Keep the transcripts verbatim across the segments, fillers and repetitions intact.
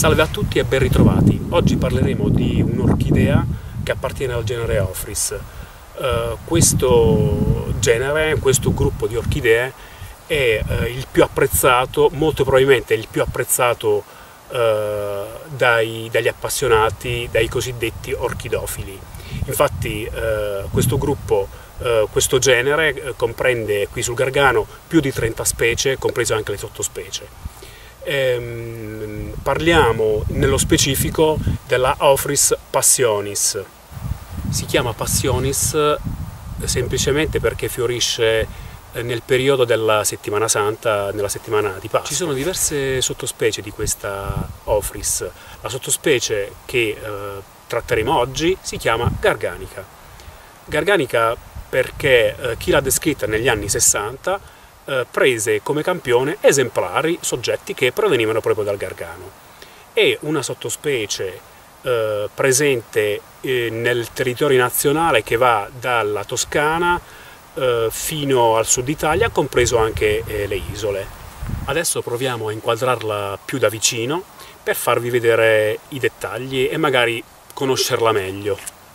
Salve a tutti e ben ritrovati. Oggi parleremo di un'orchidea che appartiene al genere Ophrys. Uh, questo genere, questo gruppo di orchidee è uh, il più apprezzato, molto probabilmente il più apprezzato uh, dai, dagli appassionati, dai cosiddetti orchidofili. Infatti uh, questo gruppo, uh, questo genere uh, comprende qui sul Gargano più di trenta specie, comprese anche le sottospecie. Ehm, parliamo nello specifico della Ophrys passionis. Si chiama passionis semplicemente perché fiorisce nel periodo della settimana santa, nella settimana di Pasqua. Ci sono diverse sottospecie di questa Ophrys. La sottospecie che eh, tratteremo oggi si chiama garganica. Garganica perché eh, chi l'ha descritta negli anni sessanta Eh, prese come campione esemplari, soggetti che provenivano proprio dal Gargano. È una sottospecie eh, presente eh, nel territorio nazionale che va dalla Toscana eh, fino al sud Italia, compreso anche eh, le isole. Adesso proviamo a inquadrarla più da vicino per farvi vedere i dettagli e magari conoscerla meglio.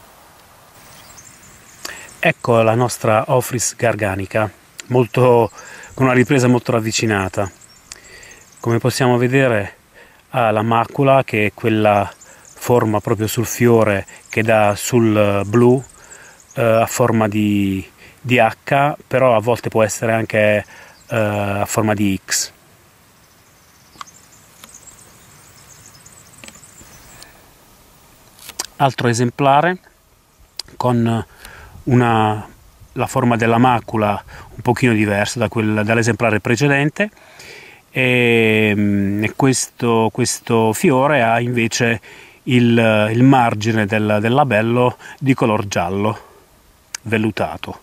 Ecco la nostra Ophrys garganica, molto con una ripresa molto ravvicinata. Come possiamo vedere ha la macula, che è quella forma proprio sul fiore che dà sul blu eh, a forma di, di H, però a volte può essere anche eh, a forma di X. Altro esemplare con una la forma della macula un pochino diversa da quella dall'esemplare precedente, e, e questo, questo fiore ha invece il, il margine del, del labello di color giallo vellutato.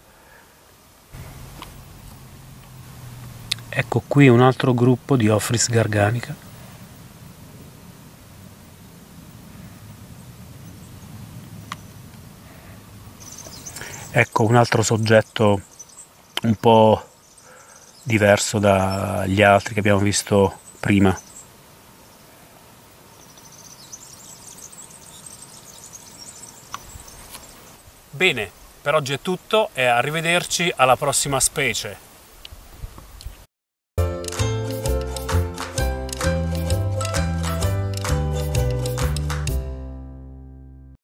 Ecco qui un altro gruppo di Ophrys garganica. Ecco un altro soggetto un po' diverso dagli altri che abbiamo visto prima. Bene, per oggi è tutto e arrivederci alla prossima specie.